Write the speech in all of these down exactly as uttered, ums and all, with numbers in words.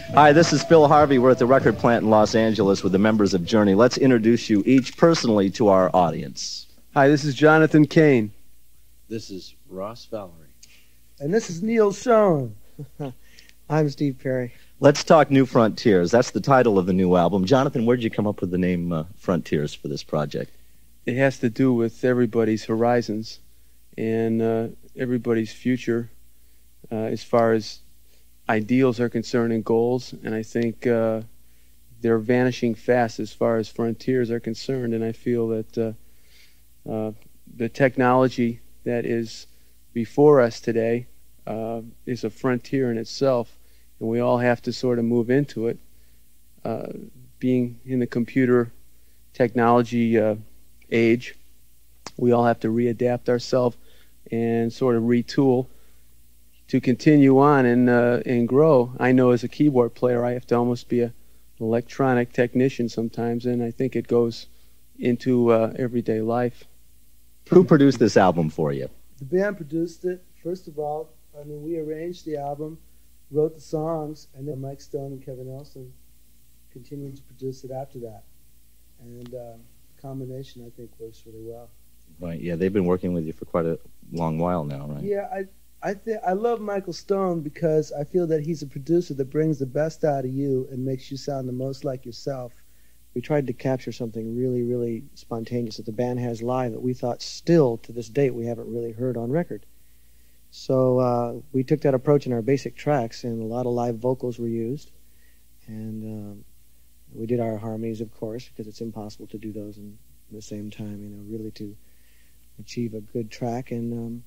Hi, this is Phil Harvey. We're at the record plant in Los Angeles with the members of Journey. Let's introduce you each personally to our audience. Hi, this is Jonathan Cain. This is Ross Valerie. And this is Neil Schon. I'm Steve Perry. Let's talk New Frontiers. That's the title of the new album. Jonathan, where did you come up with the name uh, Frontiers for this project? It has to do with everybody's horizons and uh, everybody's future uh, as far as ideals are concerned and goals. And I think uh, they're vanishing fast as far as frontiers are concerned. And I feel that uh, uh, the technology that is before us today uh, is a frontier in itself. And we all have to sort of move into it. Uh, being in the computer technology uh, age, we all have to readapt ourselves and sort of retool to continue on and uh, and grow. I know as a keyboard player, I have to almost be a, an electronic technician sometimes, and I think it goes into uh, everyday life. Who produced this album for you? The band produced it. First of all, I mean, we arranged the album, wrote the songs, and then Mike Stone and Kevin Nelson continued to produce it after that. And uh, the combination, I think, works really well. Right, yeah, they've been working with you for quite a long while now, right? Yeah, I I think I love Michael Stone because I feel that he's a producer that brings the best out of you and makes you sound the most like yourself. We tried to capture something really, really spontaneous that the band has live that we thought still, to this date, we haven't really heard on record. So uh, we took that approach in our basic tracks, and a lot of live vocals were used. And um, we did our harmonies, of course, because it's impossible to do those in the same time, you know, really to achieve a good track. And um,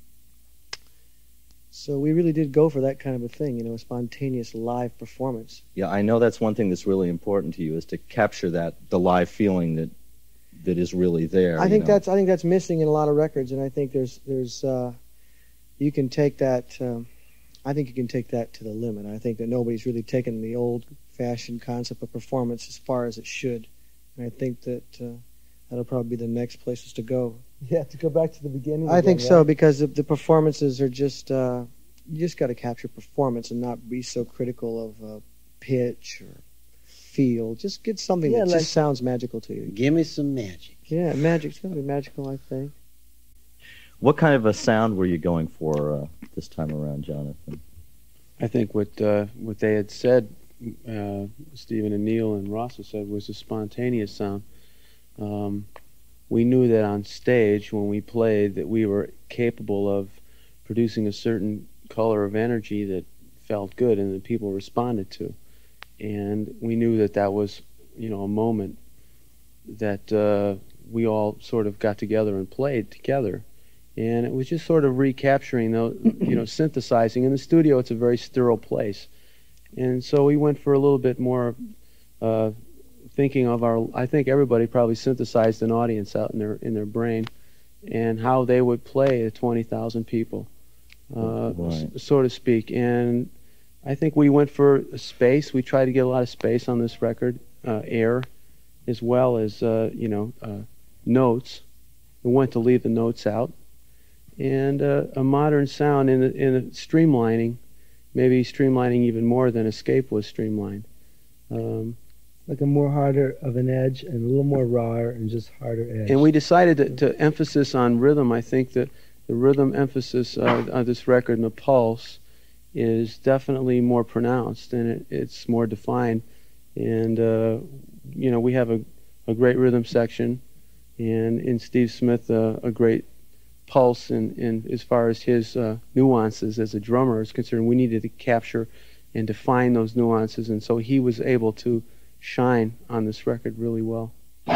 so we really did go for that kind of a thing, you know, a spontaneous live performance. Yeah, I know that's one thing that's really important to you, is to capture that, the live feeling that that is really there. I think know? that's I think that's missing in a lot of records, and I think there's there's uh, you can take that. Um, I think you can take that to the limit. I think that nobody's really taken the old-fashioned concept of performance as far as it should, and I think that uh, that'll probably be the next places to go. Yeah, to go back to the beginning. I again, think right? so, because the, the performances are just, uh, you just got to capture performance and not be so critical of uh, pitch or feel. Just get something Yeah, that like- just sounds magical to you. Give me some magic. Yeah, magic's going to be magical, I think. What kind of a sound were you going for uh, this time around, Jonathan? I think what uh, what they had said, uh, Stephen and Neil and Ross had said, was a spontaneous sound. Um, we knew that on stage when we played that we were capable of producing a certain color of energy that felt good and that people responded to. And we knew that that was, you know, a moment that uh, we all sort of got together and played together. And it was just sort of recapturing, those, you know, synthesizing. In the studio, it's a very sterile place. And so we went for a little bit more uh, thinking of our, I think everybody probably synthesized an audience out in their in their brain and how they would play at twenty thousand people, uh, Right. s- so to speak. And I think we went for space. We tried to get a lot of space on this record, uh, air, as well as, uh, you know, uh, notes. We wanted to leave the notes out. And uh, a modern sound in the, in the streamlining, maybe streamlining even more than Escape was streamlined. Um, like a more harder of an edge and a little more rawer and just harder edge. and we decided to, to emphasis on rhythm. I think that the rhythm emphasis uh, on this record and the pulse is definitely more pronounced and it, it's more defined. And, uh, you know, we have a, a great rhythm section and in Steve Smith uh, a great pulse in, in as far as his uh, nuances as a drummer is concerned. We needed to capture and define those nuances, and so he was able to shine on this record really well.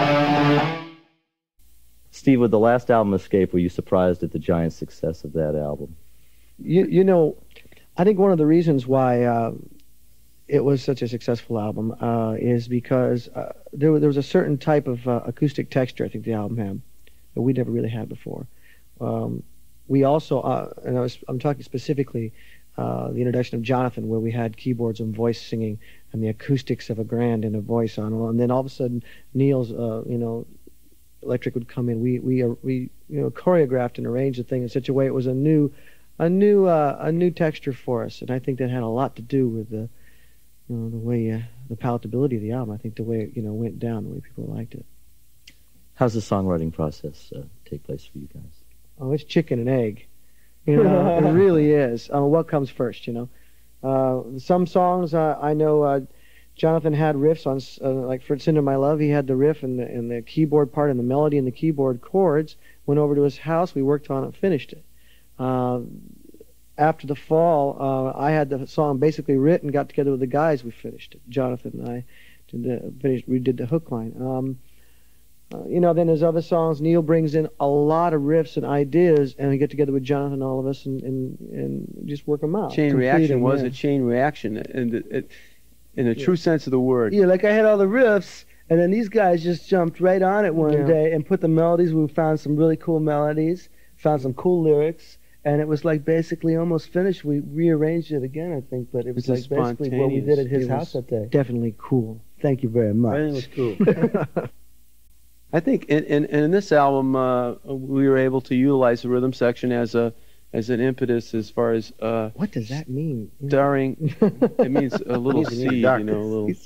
Steve, with the last album, Escape, were you surprised at the giant success of that album? You, you know, I think one of the reasons why uh, it was such a successful album uh, is because uh, there, there was a certain type of uh, acoustic texture I think the album had that we never really had before. Um, we also, uh, and I was, I'm talking specifically uh, the introduction of Jonathan, where we had keyboards and voice singing and the acoustics of a grand and a voice on, and then all of a sudden Neil's, uh, you know, electric would come in. We we uh, we you know choreographed and arranged the thing in such a way it was a new, a new uh, a new texture for us, and I think that had a lot to do with the you know, the way uh, the palatability of the album. I think the way it, you know, went down, the way people liked it. How's the songwriting process uh, take place for you guys? Oh, it's chicken and egg. You know, it really is. Uh, what comes first, you know? Uh, some songs uh, I know uh, Jonathan had riffs on, uh, like for "It's Into My Love," he had the riff and the, and the keyboard part and the melody and the keyboard chords. Went over to his house, we worked on it, finished it. Uh, after the fall, uh, I had the song basically written, got together with the guys, we finished it. Jonathan and I did the, finished, we did the hook line. Um, Uh, you know, then there's other songs. Neil brings in a lot of riffs and ideas, and we get together with Jonathan, all of us, and, and, and just work them out. Chain complete reaction them, was yeah. a chain reaction, and it, it, in the Yeah. true sense of the word. Yeah, like I had all the riffs, and then these guys just jumped right on it one Yeah. day and put the melodies. We found some really cool melodies, found some cool lyrics, and it was like basically almost finished. We rearranged it again, I think, but it was It's like basically what we did at his It house was that day. Definitely cool. Thank you very much. Everything was cool. I think in, in, in this album, uh, we were able to utilize the rhythm section as a as an impetus as far as uh, What does that mean? starring. It means a little Means you need seed, a you know, a little.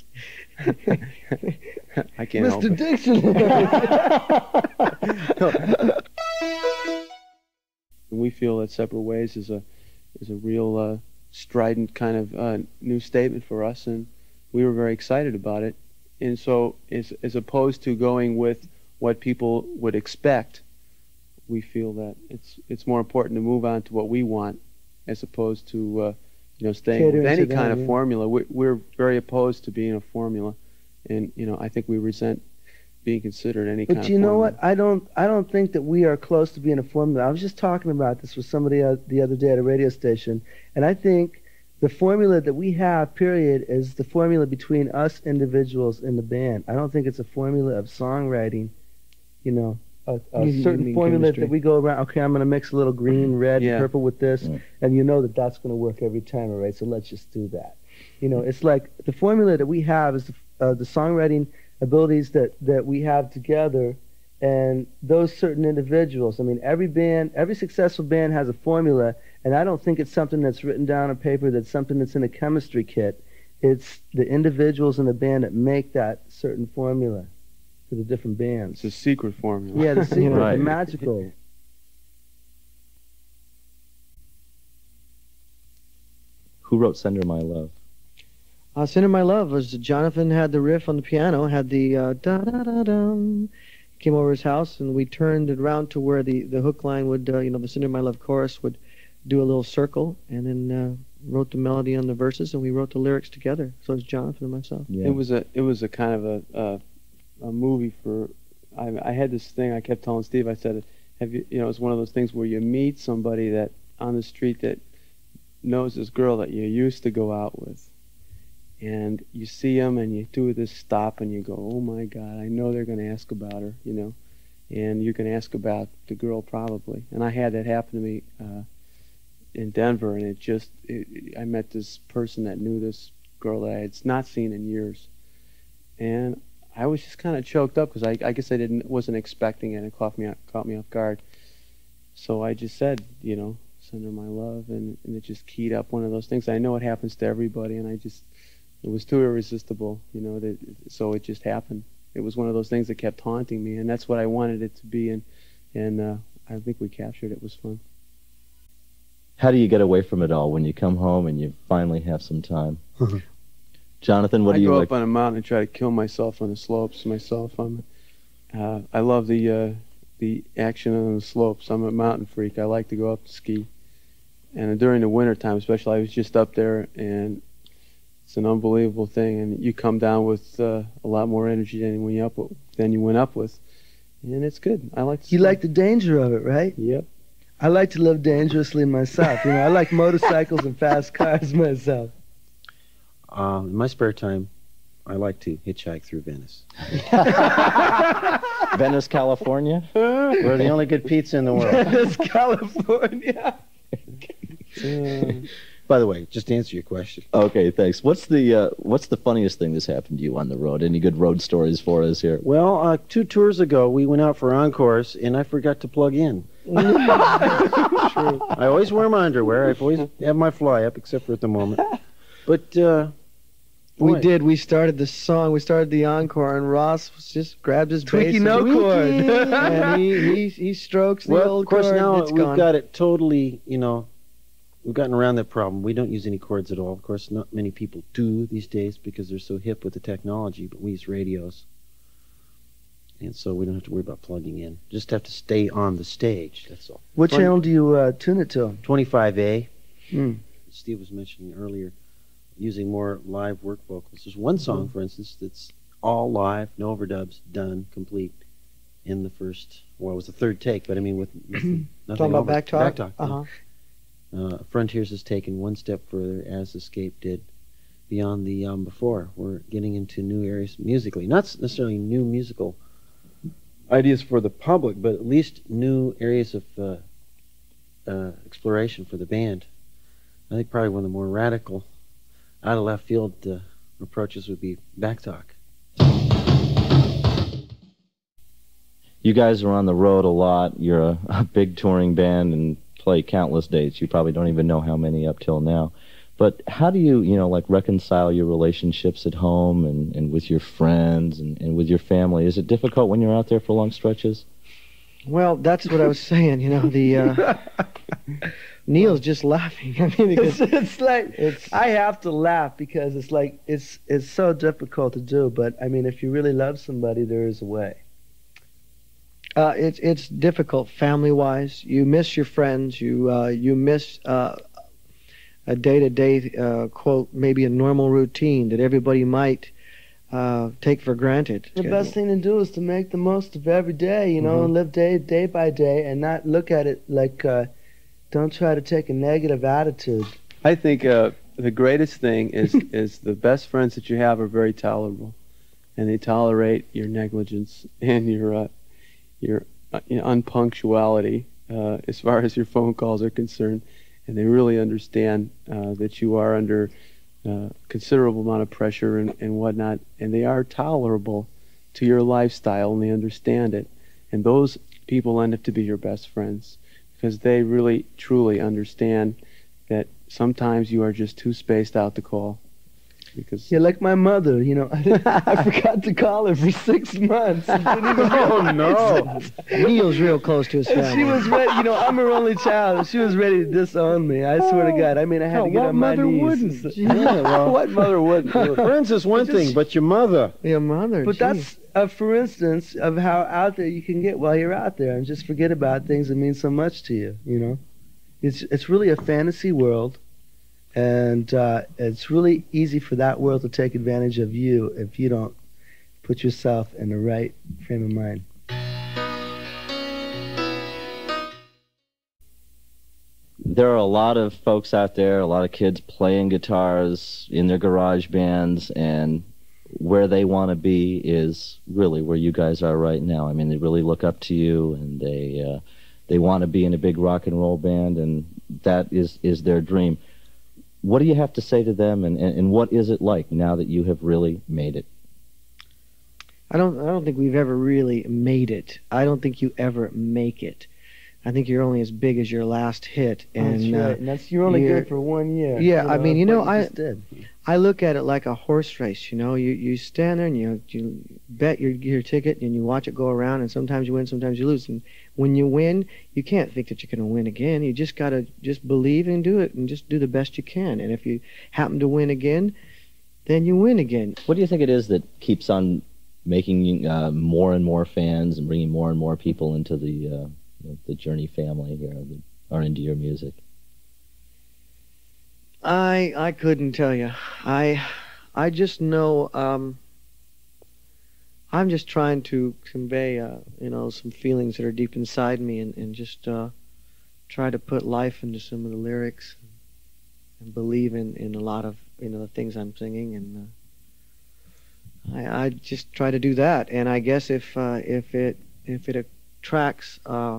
I can't help Mister it. Dixon. And we feel that "Separate Ways" is a is a real uh, strident kind of uh, new statement for us, and we were very excited about it. And so, as as opposed to going with what people would expect, we feel that it's it's more important to move on to what we want, as opposed to uh, you know staying Catering with any to kind them, of yeah. formula. We're, we're very opposed to being a formula, and you know I think we resent being considered any kind But of you know formula. what? I don't. I don't think that we are close to being a formula. I was just talking about this with somebody uh, the other day at a radio station, and I think the formula that we have, period, is the formula between us individuals in the band. I don't think it's a formula of songwriting. You know, a, a You- you certain mean formula chemistry. that we go around. Okay, I'm going to mix a little green, red, Yeah. purple with this, Yeah. and you know that that's going to work every time, all right? So let's just do that. You know, it's like the formula that we have is the, uh, the songwriting abilities that, that we have together, and those certain individuals. I mean, every band, every successful band has a formula, and I don't think it's something that's written down on paper, that's something that's in a chemistry kit. It's the individuals in the band that make that certain formula for the different bands. It's a secret formula. Yeah, the secret, Right. the magical. Who wrote "Send Her My Love"? Uh, "Sin in My Love" was Jonathan had the riff on the piano, had the uh, da da da dum. Came over his house, and we turned it around to where the, the hook line would, uh, you know, the "Sin in My Love" chorus would do a little circle, and then uh, wrote the melody on the verses, and we wrote the lyrics together. So it's Jonathan and myself. Yeah. It was a it was a kind of a a, a movie for. I, I had this thing I kept telling Steve. I said, "Have you you know?" It's one of those things where you meet somebody that on the street that knows this girl that you used to go out with, and you see them and you do this stop and you go, "Oh my God, I know they're going to ask about her," you know, and you can ask about the girl probably. And I had that happen to me uh, in Denver, and it just it, I met this person that knew this girl that I had not seen in years, and I was just kind of choked up because I, I guess I didn't wasn't expecting it. It caught me caught me off guard. So I just said, you know, "Send her my love," and, and it just keyed up one of those things. I know it happens to everybody, and I just it was too irresistible, you know. That so it just happened. It was one of those things that kept haunting me, and that's what I wanted it to be. And and uh, I think we captured it. It was fun. How do you get away from it all when you come home and you finally have some time? Jonathan, what I do you go like? up on a mountain and try to kill myself on the slopes myself. I'm, uh, I love the uh, the action on the slopes. I'm a mountain freak. I like to go up to ski. And during the winter time, especially, I was just up there, and it's an unbelievable thing. And you come down with uh, a lot more energy than when you up than you went up with, and it's good. I like. To You ski. like the danger of it, right? Yep. I like to live dangerously myself. You know, I like motorcycles and fast cars myself. Um, in my spare time, I like to hitchhike through Venice. Venice, California? We're the only good pizza in the world. Venice, California. Uh, By the way, just to answer your question. Okay, thanks. What's the uh, what's the funniest thing that's happened to you on the road? Any good road stories for us here? Well, uh, two tours ago, we went out for encores, and I forgot to plug in. I always wear my underwear. I always have my fly up, except for at the moment. But uh, We point. did. We started the song. We started the encore, and Ross was just grabbed his Twinkie bass no and, chord. and he, he he strokes the Well, old of course, chord. now It's we've gone. got it totally, you know, we've gotten around that problem. We don't use any chords at all. Of course, not many people do these days because they're so hip with the technology, but we use radios. And so we don't have to worry about plugging in. Just have to stay on the stage, that's all. What Fun- channel do you uh, tune it to? twenty-five A. Hmm. Steve was mentioning earlier, using more live work vocals. There's one song, for instance, that's all live, no overdubs, done, complete, in the first, well, it was the third take, but I mean with, with nothing Talking about over. back talk? Back talk, yeah. Uh-huh. Uh, Frontiers has taken one step further, as Escape did, beyond the album before. We're getting into new areas musically. Not s- necessarily new musical ideas for the public, but at least new areas of uh, uh, exploration for the band. I think probably one of the more radical, out of left field uh, approaches would be back talk. You guys are on the road a lot. You're a, a big touring band and play countless dates. You probably don't even know how many up till now. But how do you, you know, like reconcile your relationships at home and, and with your friends and, and with your family? Is it difficult when you're out there for long stretches? Well, that's what I was saying. You know, the uh, Neil's just laughing. I mean, It's, because it's like it's I have to laugh because it's like it's it's so difficult to do. But I mean, if you really love somebody, there is a way. uh, it's it's difficult family-wise. You miss your friends. You uh, you miss uh, a day-to-day uh, quote, maybe a normal routine that everybody might uh, take for granted. The best thing to do is to make the most of every day, you know, Mhm. and live day day by day, and not look at it like. Uh, don't try to take a negative attitude. I think uh, the greatest thing is is the best friends that you have are very tolerable, and they tolerate your negligence and your uh, your uh, you know, unpunctuality uh, as far as your phone calls are concerned, and they really understand uh, that you are under uh, considerable amount of pressure and, and whatnot, and they are tolerable to your lifestyle, and they understand it, and those people end up to be your best friends because they really truly understand that sometimes you are just too spaced out to call. Because Yeah, like my mother, you know, I, I forgot to call her for six months. And didn't even Oh, no. Neil's real close to his And family. she was ready, you know, I'm her only child, and she was ready to disown me. I swear to God. I mean, I had Oh, to get what on my mother knees. wouldn't? Yeah, well, what mother wouldn't? friends is one It just- thing, but your mother. Your mother. But gee. that's, uh, for instance, of how out there you can get while you're out there, and just forget about things that mean so much to you. You know, it's it's really a fantasy world, and uh, it's really easy for that world to take advantage of you if you don't put yourself in the right frame of mind. There are a lot of folks out there, a lot of kids playing guitars in their garage bands, and where they want to be is really where you guys are right now. I mean, they really look up to you, and they uh, they want to be in a big rock and roll band, and that is, is their dream. What do you have to say to them, and, and, and what is it like now that you have really made it? I don't. I don't think we've ever really made it. I don't think you ever make it. I think you're only as big as your last hit, and that's right. uh, And that's you're only you're- good for one year. Yeah, I mean, you know, what I- just did. I look at it like a horse race. You know, you you stand there and you you bet your your ticket and you watch it go around, and sometimes you win, sometimes you lose. And when you win, you can't think that you're going to win again. You just got to just believe and do it, and just do the best you can. And if you happen to win again, then you win again. What do you think it is that keeps on making uh, more and more fans and bringing more and more people into the uh, you know, the Journey family here, that are into your music? I I couldn't tell you. I I just know um, I'm just trying to convey uh, you know, some feelings that are deep inside me, and, and just uh, try to put life into some of the lyrics, and believe in, in a lot of, you know, the things I'm singing, and uh, I I just try to do that. And I guess if uh, if it if it attracts uh,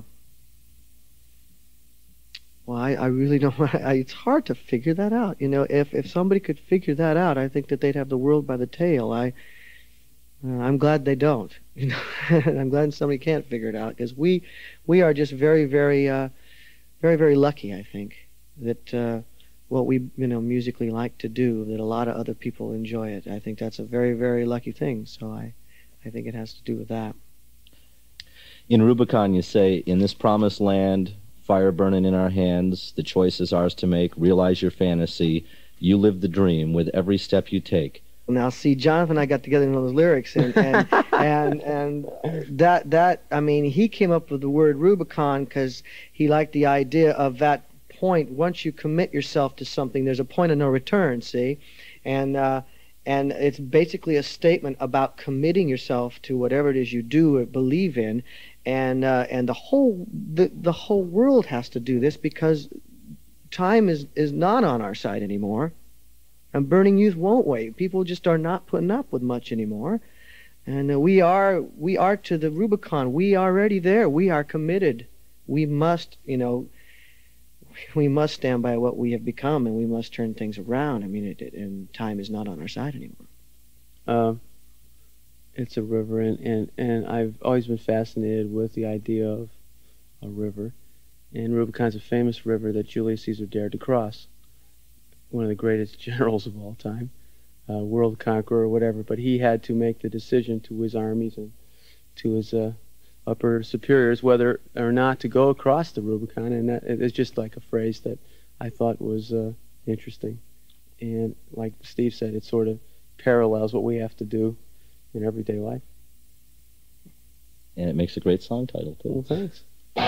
well, I, I really don't. I, it's hard to figure that out. You know, if if somebody could figure that out, I think that they'd have the world by the tail. I, uh, I'm glad they don't. You know, I'm glad somebody can't figure it out, because we, we are just very, very, uh, very, very lucky. I think that uh, what we, you know, musically like to do, that a lot of other people enjoy it. I think that's a very, very lucky thing. So I, I think it has to do with that. In Rubicon, you say, in this promised land, fire burning in our hands, the choice is ours to make, realize your fantasy, you live the dream with every step you take. Now, see, Jonathan and I got together in those lyrics, and and, and and that that I mean, he came up with the word Rubicon because he liked the idea of that point. Once you commit yourself to something, there's a point of no return. See, and uh, and it's basically a statement about committing yourself to whatever it is you do or believe in, and uh, and the whole the the whole world has to do this because time is is not on our side anymore. And burning youth won't wait. People just are not putting up with much anymore. And uh, we are we are to the Rubicon. We are already there. We are committed. We must, you know, we must stand by what we have become, and we must turn things around. I mean, it, it, and time is not on our side anymore. Uh, it's a river, and, and, and I've always been fascinated with the idea of a river. And Rubicon's a famous river that Julius Caesar dared to cross. One of the greatest generals of all time, uh, world conqueror or whatever, but he had to make the decision to his armies and to his uh, upper superiors whether or not to go across the Rubicon, and that, it's just like a phrase that I thought was uh, interesting. And like Steve said, it sort of parallels what we have to do in everyday life. And it makes a great song title, too. Well, thanks.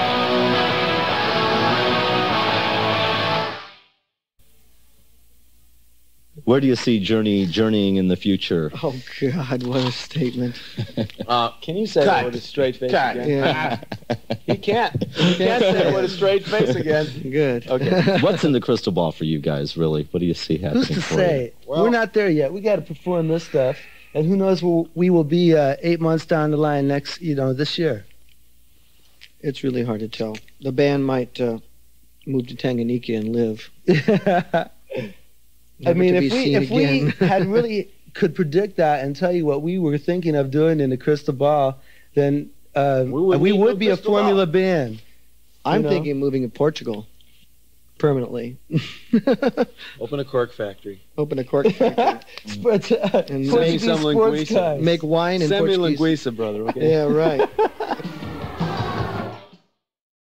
Where do you see Journey journeying in the future? Oh God, what a statement! Uh, Can you say Cut. that with a straight face Cut. again? Yeah, He can't. He can't say it with a straight face again. good. Okay. What's in the crystal ball for you guys, really? What do you see happening Who's to for say? Well- We're not there yet. We got to perform this stuff, and who knows? We'll, we will be uh, eight months down the line next, you know, this year. It's really hard to tell. The band might uh, move to Tanganyika and live. I Never mean, to if be we seen if we again. had really could predict that and tell you what we were thinking of doing in the crystal ball, then uh, We we would would, need no be a crystal formula ball. band. I'm know? thinking of moving to Portugal permanently. Open a cork factory. Open a cork factory. But uh, And Portuguese make some sports linguiça. cars. Make wine in Send me Portuguese. linguiça, brother, okay? Yeah, right.